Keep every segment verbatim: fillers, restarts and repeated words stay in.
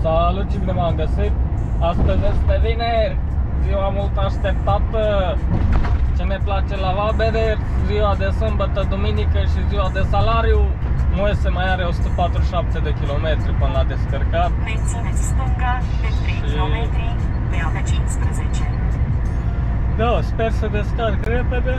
Salut și bine m-am găsit! Astăzi este vineri, ziua mult așteptată. Ce ne place la Waberers, ziua de sâmbătă, duminică și ziua de salariu. Moise mai are o sută patruzeci și șapte de kilometri până la descărcat. Mențineți stânga pe trei kilometri pe A cincisprezece. Da, sper să descarc repede.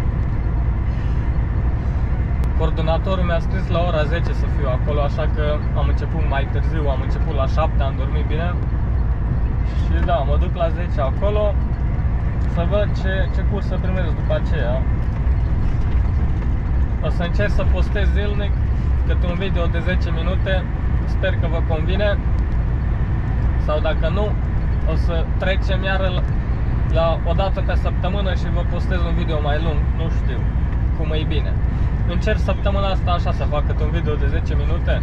Coordonatorul mi-a scris la ora zece să fiu acolo, așa că am început mai târziu, am început la șapte, am dormit bine. Și da, mă duc la zece acolo să văd ce, ce curs să primesc după aceea. O să încerc să postez zilnic câte un video de zece minute, sper că vă convine. Sau dacă nu, o să trecem iară la, la o dată pe săptămână și vă postez un video mai lung, nu știu cum e bine. Încerc săptămâna asta așa să fac câte un video de zece minute.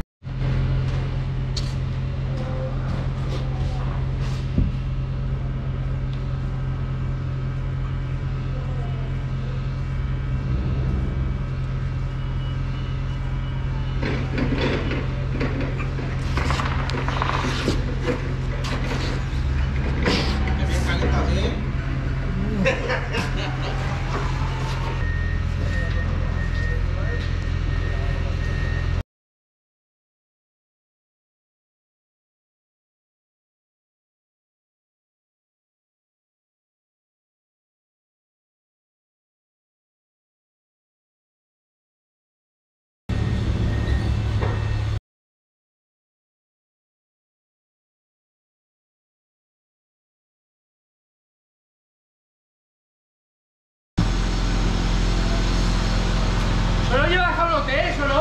¿Pero llevas a un hotel eso, no?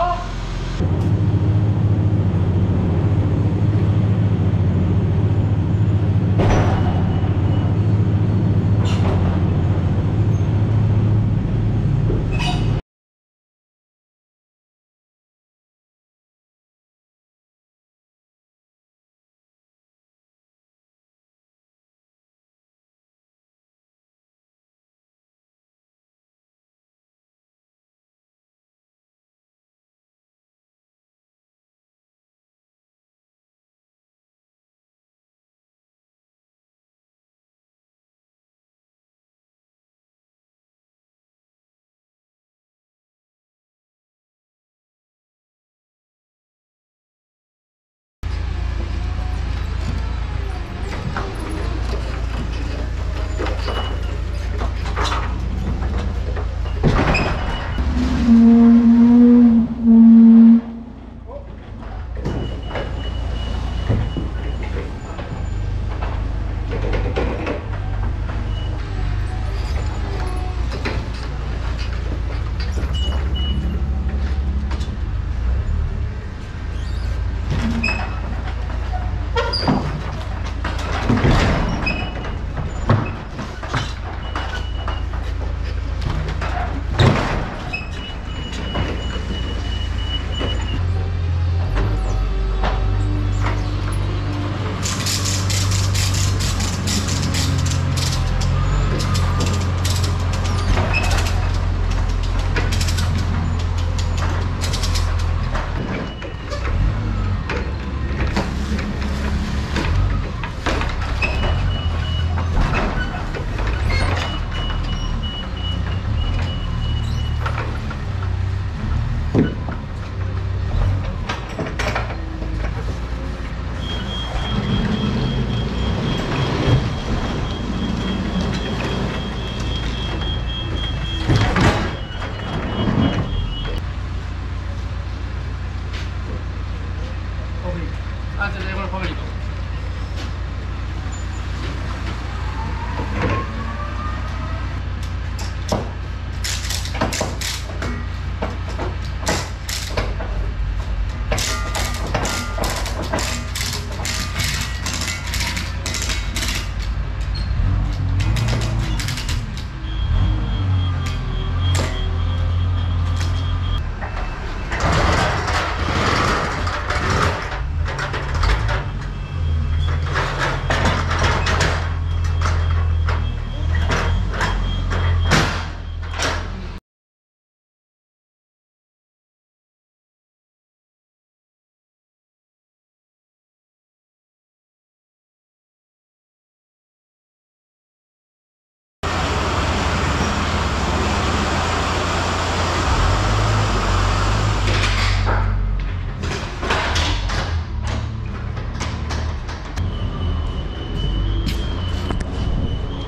Antes de los favoritos.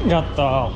Gata!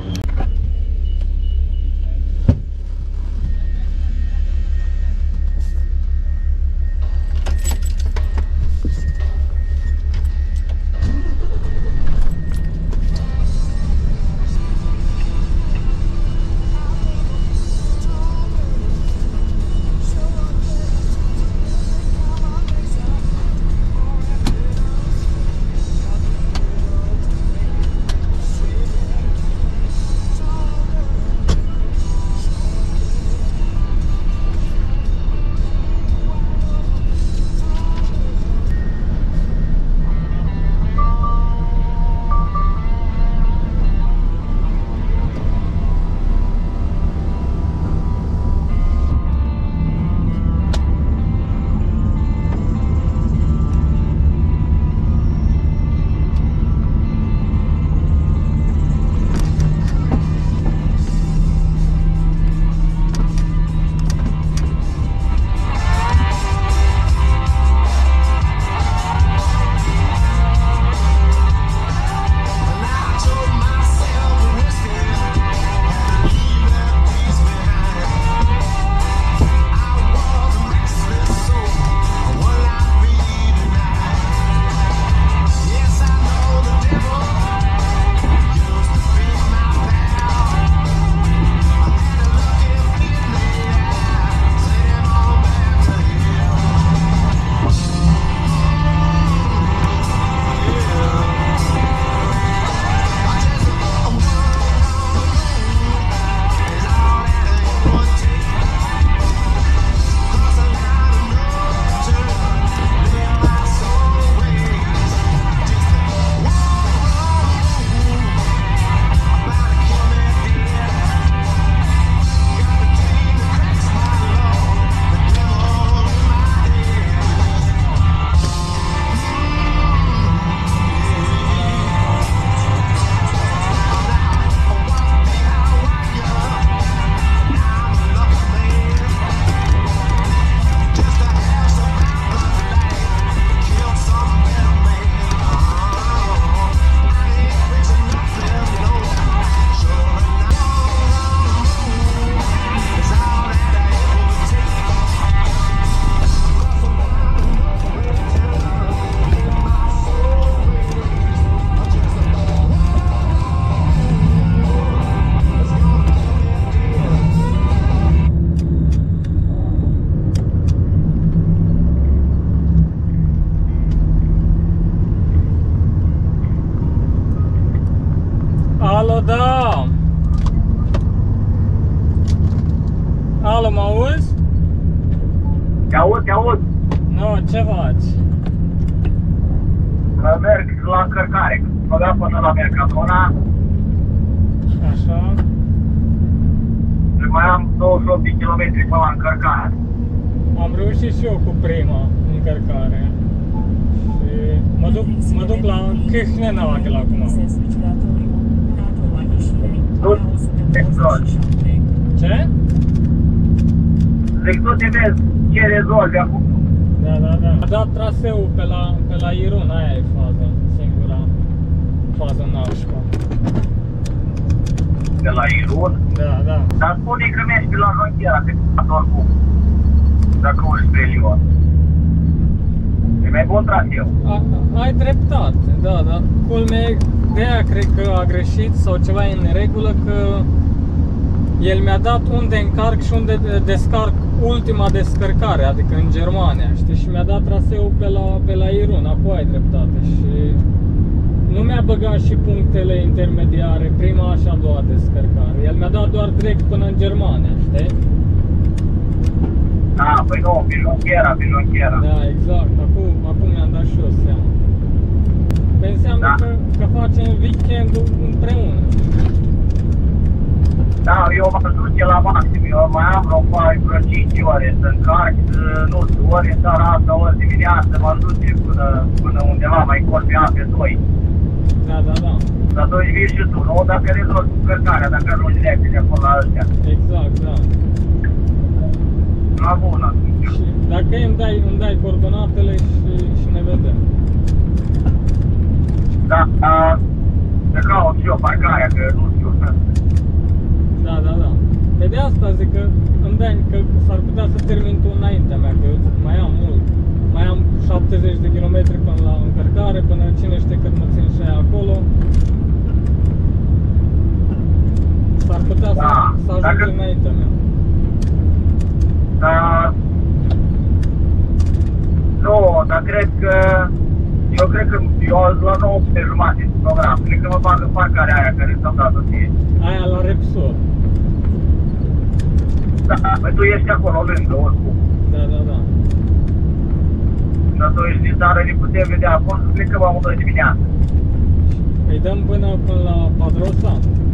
Alo, da! Alo, mă auzi? Te aud, te aud. No, ce faci? Merg la încărcare. Mă dau până la Mercadona. Așa. Mai am douăzeci și opt de kilometri până la încărcare. Am reușit și eu cu prima încărcare. Și mă duc, mă duc la Câhnenagel acum. Nu te rezolvi. Ce? Zic, tu te vezi ce rezolvi acum. Da, da, da. A dat traseul pe la, pe la Irun, aia e faza, singura fază nașpa. De la Irun? Da, da. Dar spune că mergi pe la Jonchera, pe oricum. Dacă urci spre Lyon. E mai bun traseu. A, ai dreptate, da, da. Culmea, de aia cred că a greșit sau ceva e în neregulă, că el mi-a dat unde încarc și unde descarc ultima descărcare, adică în Germania, știi? Și mi-a dat traseul pe la, pe la Irun, apoi ai dreptate. Și nu mi-a băgat și punctele intermediare, prima și a doua descărcare. El mi-a dat doar direct până în Germania, știi? Da, păi nu, pe Jonchera, pe Jonchera. Da, exact, acum, acum mi-am dat și eu seama. Pe înseamnă Da. că, că facem weekendul împreună. Da, eu mă duce la maxim, eu mai am vreo, vreo cinci ore să încarc, nu știu, ori în seara asta, ori dimineața, mă duce până, până undeva mai încolo pe A P doi. Da, da, da. Dar tu îi vii și tu, nu? Dacă rezolvi cu cărcarea, dacă ajungi direct de acolo la ăștia. Exact, da. La bun atunci. Și dacă îmi dai, îmi dai coordonatele și, și ne vedem. Da, a, să caut și eu parcarea, că nu știu. Da, da, da. Pe de asta zic că îmi dai că s-ar putea să termin tu înaintea mea, că eu mai am mult. Mai am șaptezeci de kilometri până la încărcare, până cine știe cât mă țin și aia acolo. S-ar putea Da, să, să ajung dacă- înaintea mea. Dar... Nu, dar cred că... Eu cred că eu la nouă pe jumate în program. Cred că mă bag în parcarea aia care ți-am dat-o ție. Aia la Repsol. Da, păi tu ești acolo lângă, oricum. Da, da, da. Dar tu ești din țară, ne putem vedea acolo, cred că v-am udă dimineața. Îi dăm până, până la Padrosa.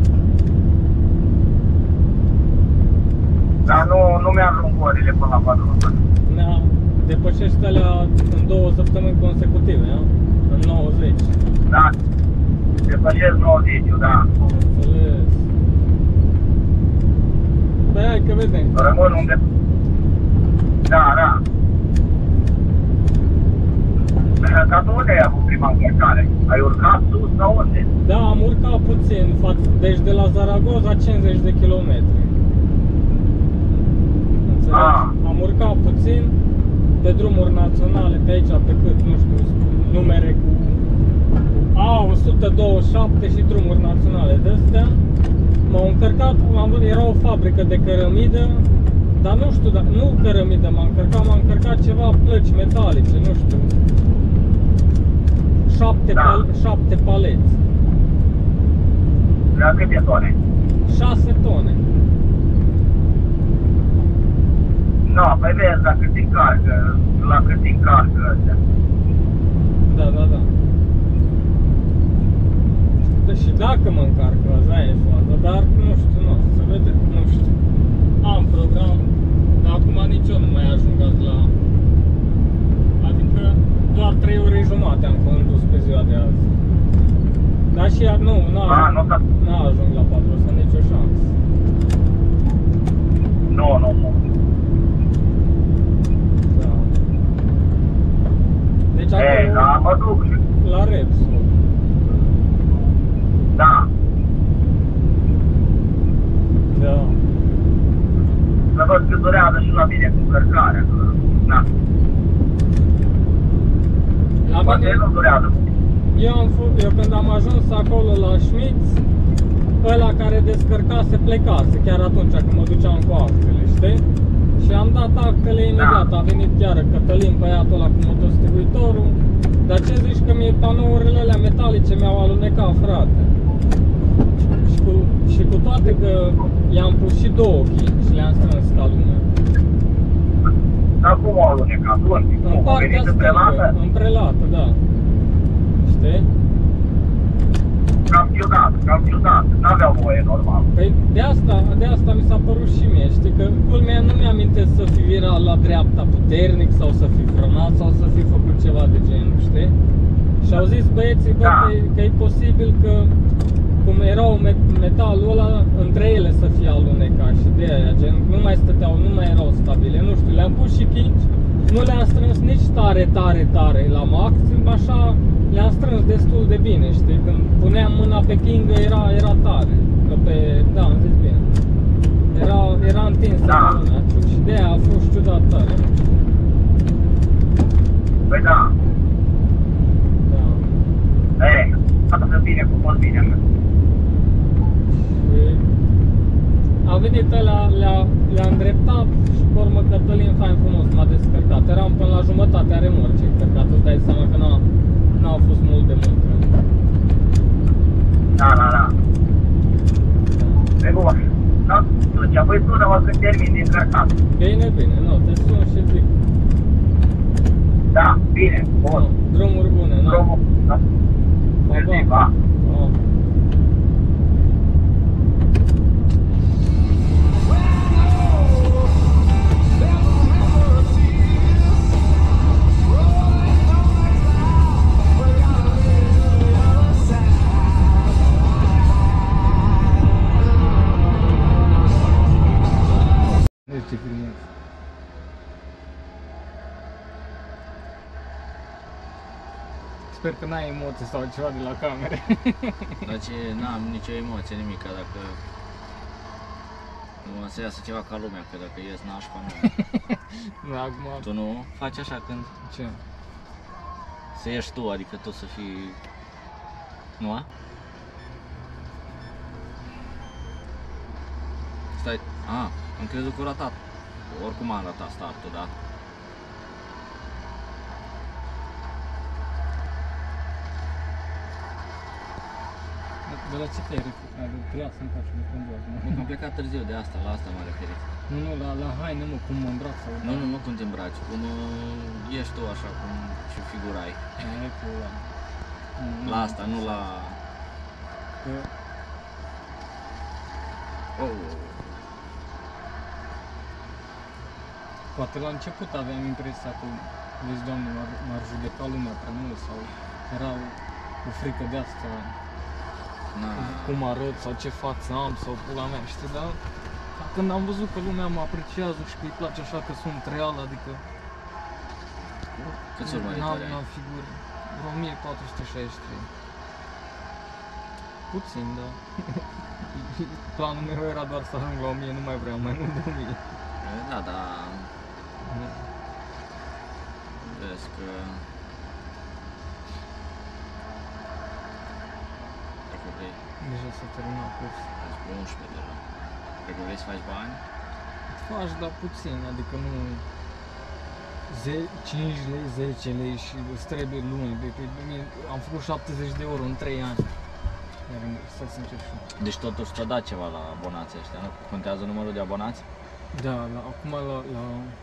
Dar nu, nu mi-ajung orele până la patru. Ne depășește alea în două săptămâni consecutive, da? În nouăzeci. Da, depășesc nouăzeci, da. Înțeles. Păi hai că vedem. Rămân unde... Da, da. Dar tu unde ai avut prima încărcare? Ai urcat sus sau unde? Da, am urcat puțin, față, deci de la Zaragoza cincizeci de kilometri. Înțeles? Ah. Am urcat puțin pe drumuri naționale, pe aici, pe cât, nu știu, numere cu A o sută douăzeci și șapte și drumuri naționale de astea. M-au încărcat, am, era o fabrică de cărămidă, dar nu știu, dar, nu cărămidă m-am încărcat, m-am încărcat ceva plăci metalice, nu știu. Șapte, Da. pal, șapte paleți. La câte tone? șase tone. Nu, no, păi vezi la cât încarcă, la cât încarcă astea. Da, da, da. Deci dacă mă încarcă, asta e faza, dar nu știu, nu, să vedem, nu știu. Am program, dar acum nici eu nu mai ajung azi la... Adică doar trei ore jumate am condus pe ziua de azi. Dar și iar nu, n-a A, nu, da. n-a ajung la Padrosa, nicio șansă. Nu, nu, nu. Da. Deci Ei, acolo, da, mă duc. la Repsol. Da. Da. Să văd cât durează și la mine cu încărcarea. că, Da. La Poate mine, nu durează. eu, am f- eu când am ajuns acolo la Schmitz, ăla care descărcase plecase, chiar atunci când mă duceam cu actele, știi? Și am dat actele imediat, a venit chiar Cătălin, băiatul ăla cu motostivuitorul. Dar ce zici că mie panourile alea metalice mi-au alunecat, frate? Și cu, și cu toate că i-am pus și două chingi și le-am strâns ca lumea. Dar cum au alunecat? Unde? În Cum? Au partea venit în stângă, prelată? în prelată, da. Știi? Cam ciudat, cam ciudat. N-aveau voie normal. Păi de asta, de asta mi s-a părut și mie, știi, că culmea nu mi-amintesc să fi virat la dreapta puternic sau să fi frânat sau să fi făcut ceva de genul, știi? Și au zis băieții, bă, Da. că, e- că e posibil că cum erau me- metalul ăla, între ele să fie alunecat și de aia, gen, nu mai stăteau, nu mai erau stabile, nu știu, le-am pus și chingi, nu le-am strâns nici tare, tare, tare la maxim, așa le-am strâns destul de bine, știi, când puneam mâna pe chingă era, era tare, că pe, da, am zis bine, era, era întinsă Da. mâna și de aia a fost ciudat tare, nu știu. Păi da. Da. Ei, asta să bine cum fost bine. mă. Și a venit ăla, le-a, le-a îndreptat și pe urmă Cătălin, fain frumos, m-a descărcat. Eram până la jumătatea remorcei încărcat, îți dai seama că n-a, n-a fost mult de mult. Da, da, da. Pe bun. Da, atunci, apoi sună-mă când termin din încărcat. Bine, bine, nu, te sun și zic. Da, bine, bun. Nu, drumuri bune, nu? Drumul, da. Pa, Mersi, pa. pa. Pa. Vezi ce frumos. sper că n-ai emoții sau ceva de la camere. Dar ce, n-am nicio emoție, nimic, dacă nu să iasă ceva ca lumea, că dacă ies nașpa, nu. Nu, acum... Tu nu faci așa când Ce? să ieși tu, adică tu să fii... Nu, a? Stai, a, am crezut că a ratat. Oricum am ratat startul, da? De la ce te-ai referit? Trebuia să-mi faci un conduat, Nu, că am plecat târziu de asta, la asta m-am referit. Nu, nu, la, la haine, mă, cum mă îmbrac sau... Nu, nu, nu cum te îmbraci, cum uh, ești tu așa, cum și figurai. E cu ăla. Nu, La nu. asta, nu la... Că... Oh. Poate la început aveam impresia că, vezi, Doamne, m-ar, m-ar judeca lumea prea mult sau era o, o frică de asta, Na. cum arăt sau ce față am sau pula mea, știi, dar când am văzut că lumea mă apreciază și că îi place așa că sunt real, adică Câți urmăritori ai? n-am figuri, vreo o mie patru sute șaizeci și trei. Puțin, da. Planul meu era doar să ajung la o mie, nu mai vreau mai mult de o mie. Da, da. Vezi că... Dacă vrei, Deja s-a terminat cursul. faci pe unsprezece deja. Cred că vrei să faci bani? Faci, dar puțin, adică nu cinci lei, zece lei și îți trebuie luni. De, de, de, am făcut șaptezeci de euro în trei ani. Iar stai să încep și eu. Deci totuși ți-a dat ceva la abonații ăștia, nu? Contează numărul de abonați? Da, la, acum la, la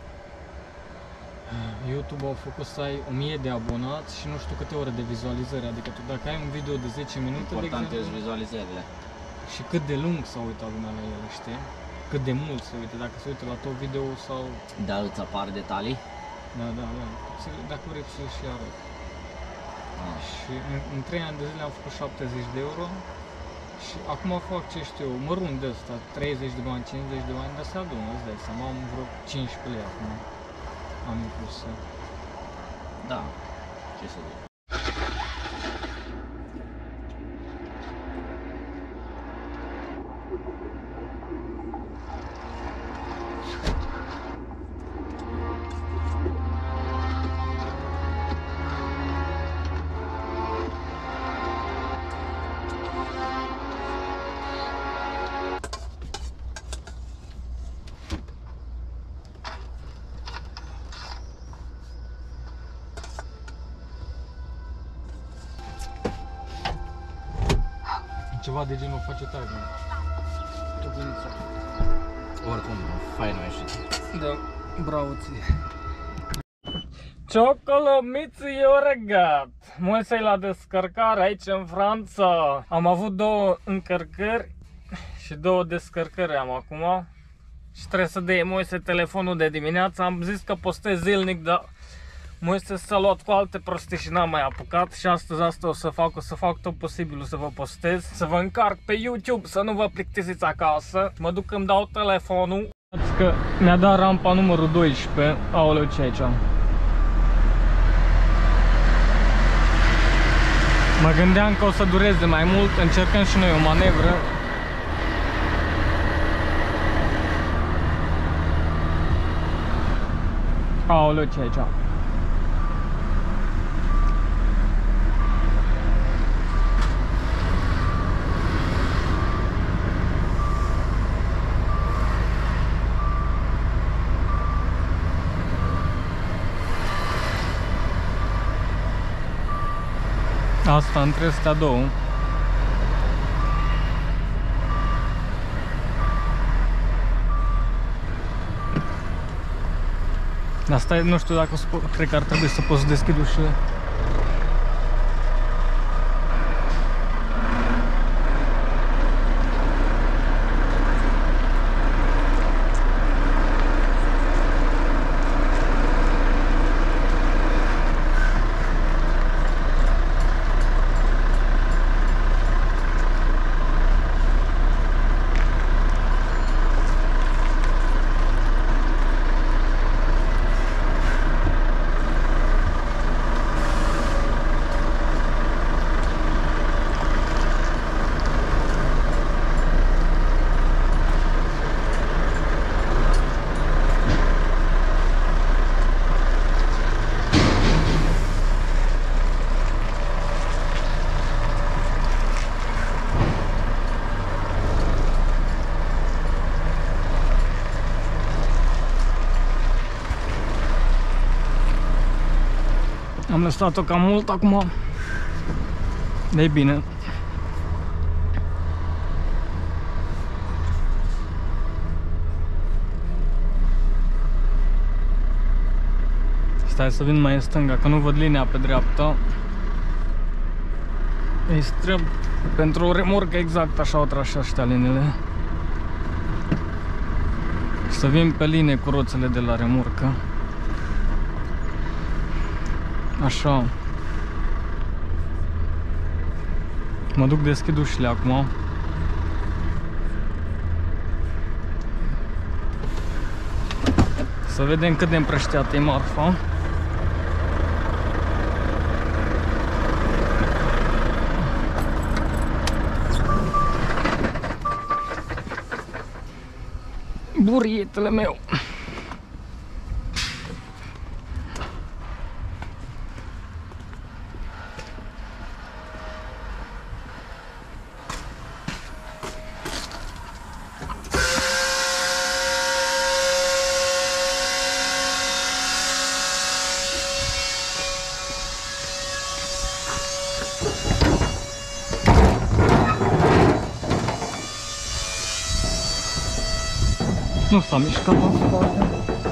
YouTube au făcut să ai o mie de abonați și nu știu câte ore de vizualizări. Adică tu dacă ai un video de zece minute, de Important exemplu, e vizualizările. și cât de lung s-a uitat lumea la el, știi? Cât de mult se uită, dacă se uită la tot video sau... Da, îți apar detalii? Da, da, da. Ți- Dacă vrei să și arăt. Ah. Și în, în trei ani de zile am făcut șaptezeci de euro și acum fac, ce știu eu, mărunt de ăsta, treizeci de bani, cincizeci de bani, dar se adună, îți dai seama, am vreo cincisprezece lei acum, am inclus. Da. Ce să zic? Ceva de genul face tare. Tugunița. Oricum, fain ai ieșit. Da, bravo ție. Ciocolomiți eu regat. Moise la descărcare aici în Franța. Am avut două încărcări și două descărcări am acum. Și trebuie să dea Moise telefonul de dimineață. Am zis că postez zilnic, dar Moise s-a luat cu alte prostii și n-am mai apucat. Și astăzi asta o să fac, o să fac tot posibilul să vă postez, să vă încarc pe YouTube, să nu vă plictisiți acasă. Mă duc, îmi dau telefonul. Că mi-a dat rampa numărul doisprezece. Aoleu, ce aici? Mă gândeam că o să dureze mai mult, încercăm și noi o manevră. Aoleu, ce aici? Asta între astea două. Asta e, nu știu dacă o să pot, cred că ar trebui să pot să deschid ușile. Am lăsat-o cam mult acum. De bine. Stai să vin mai în stânga, că nu văd linia pe dreapta. Îi străb pentru o remorcă exact așa au tras și ăștia liniile. Să vin pe linie cu roțele de la remorcă. Așa. Mă duc, deschid ușile acum. Să vedem cât de împrășteată e marfa. Burietele meu. Nu s-a mișcat în spate.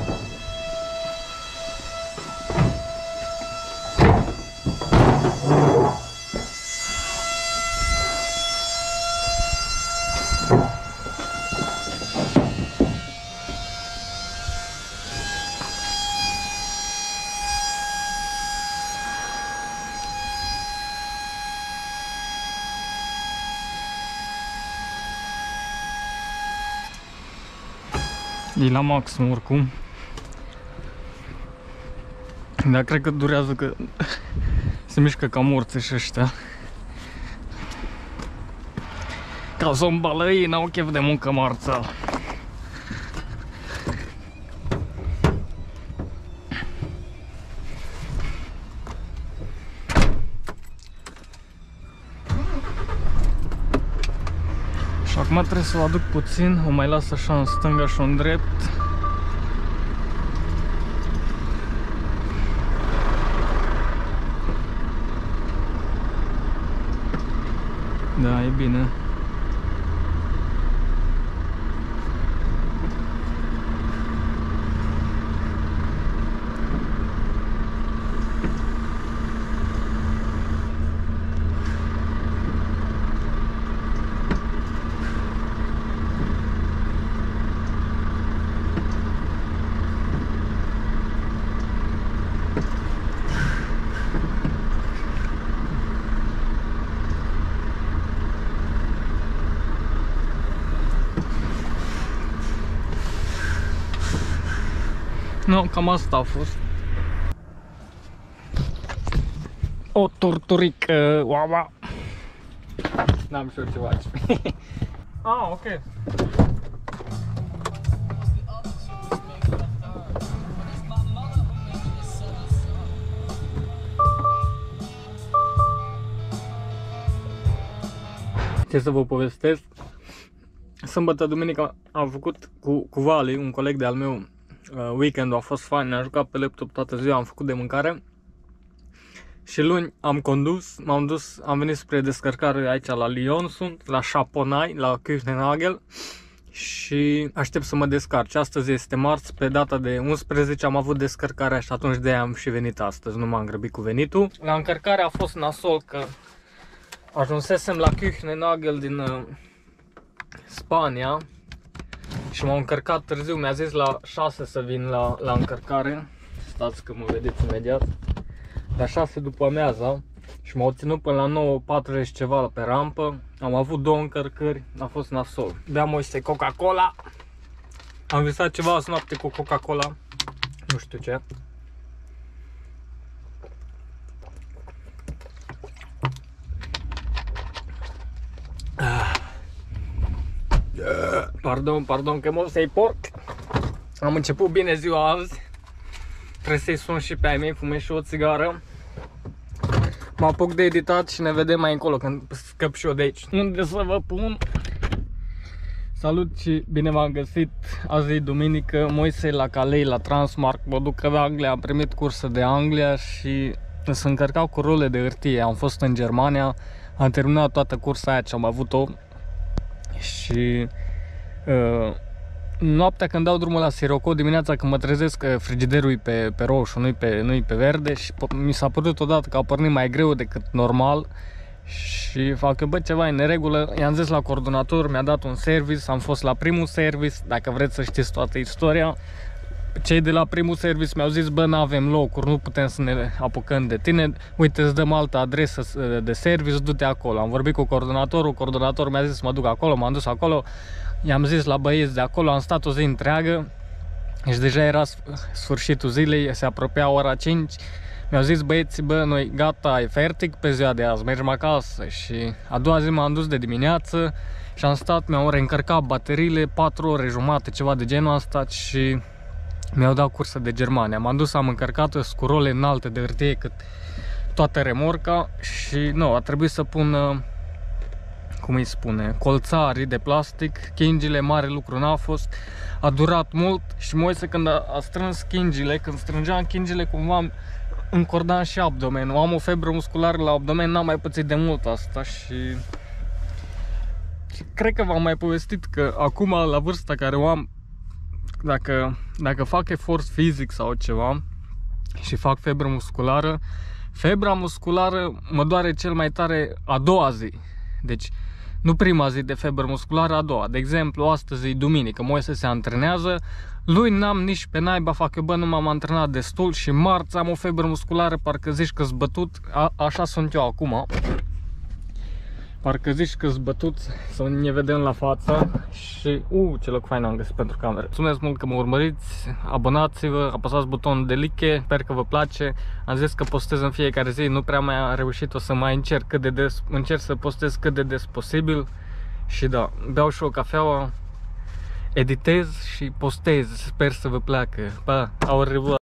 E la maxim oricum. Dar cred că durează, că se mișcă ca morți și ăștia. Ca zombalăii n-au chef de muncă marța. Și acum trebuie să o aduc puțin, o mai las așa în stânga și în drept. Da, e bine. Nu, cam asta a fost. O torturică, uava. N-am știu ce faci. Ah, ok. Ce să vă povestesc? Sâmbătă, duminică am făcut cu, cu Vali, un coleg de al meu. Weekendul a fost fain, ne-a jucat pe laptop toată ziua, am făcut de mâncare. Și luni am condus, m-am dus, am venit spre descărcare aici la Lyon, sunt la Chaponai, la Küchenhagel. Și aștept să mă descarc. Astăzi este marți, pe data de unsprezece am avut descărcarea și atunci de-aia am și venit astăzi, nu m-am grăbit cu venitul. La încărcare a fost nasol că ajunsesem la Küchenhagel din uh, Spania. Și m-am încărcat târziu, mi-a zis la șase să vin la, la încărcare. Stați că mă vedeți imediat. La șase după amiaza și m-au ținut până la nouă patruzeci ceva pe rampă. Am avut două încărcări, a fost nasol. Beam o este Coca-Cola. Am visat ceva azi noapte cu Coca-Cola. Nu știu ce. Pardon, pardon că mă să-i porc. Am început bine ziua azi. Trebuie să-i sun și pe ai mei, fumez și o țigară. Mă apuc de editat și ne vedem mai încolo când scăp și eu de aici. Unde să vă pun? Salut și bine v-am găsit. Azi e duminică, Moise la Calais, la Transmark. Mă duc în Anglia, am primit cursă de Anglia și se încărcau cu role de hârtie. Am fost în Germania, am terminat toată cursa aia ce am avut-o și uh, noaptea când dau drumul la Sirocco, dimineața când mă trezesc, frigiderul e pe, pe roșu, nu-i pe, nu-i pe verde și mi s-a părut odată că a pornit mai greu decât normal și fac că bă, ceva e în neregulă. I-am zis la coordonator, mi-a dat un service, am fost la primul service, dacă vreți să știți toată istoria. Cei de la primul service mi-au zis, bă, n-avem locuri, nu putem să ne apucăm de tine, uite, îți dăm altă adresă de service, du-te acolo. Am vorbit cu coordonatorul, coordonatorul mi-a zis să mă duc acolo, m-am dus acolo, i-am zis la băieți de acolo, am stat o zi întreagă și deja era sfârșitul zilei, se apropia ora cinci, mi-au zis băieți, bă, noi gata, e fertic pe ziua de azi, mergem acasă. Și a doua zi m-am dus de dimineață și am stat, mi-au reîncărcat bateriile, patru ore jumate, ceva de genul ăsta și mi-au dat cursă de Germania. M-am dus, am încărcat cu role înalte de hârtie cât toată remorca și nu, a trebuit să pun, cum îi spune, colțarii de plastic, chingile, mare lucru n-a fost, a durat mult și Moise când a, a strâns chingile, când strângeam chingile cumva încordam și abdomenul, am o febră musculară la abdomen, n-am mai pățit de mult asta și cred că v-am mai povestit că acum la vârsta care o am, Dacă, dacă fac efort fizic sau ceva și fac febră musculară, febra musculară mă doare cel mai tare a doua zi. Deci nu prima zi de febră musculară, a doua. De exemplu, astăzi e duminică, Moise se antrenează, lui n-am nici pe naiba, fac că bă, nu m-am antrenat destul și marți am o febră musculară, parcă zici că-s bătut, a, așa sunt eu acum. Parcă zici că-s bătut, să ne vedem la față și... Uh, ce loc fain am găsit pentru cameră. Mulțumesc mult că mă urmăriți, abonați-vă, apăsați butonul de like, sper că vă place. Am zis că postez în fiecare zi, nu prea mai am reușit, o să mai încerc cât de des, încerc să postez cât de des posibil. Și da, beau și o cafeaua, editez și postez, sper să vă placă. Pa, au revoir!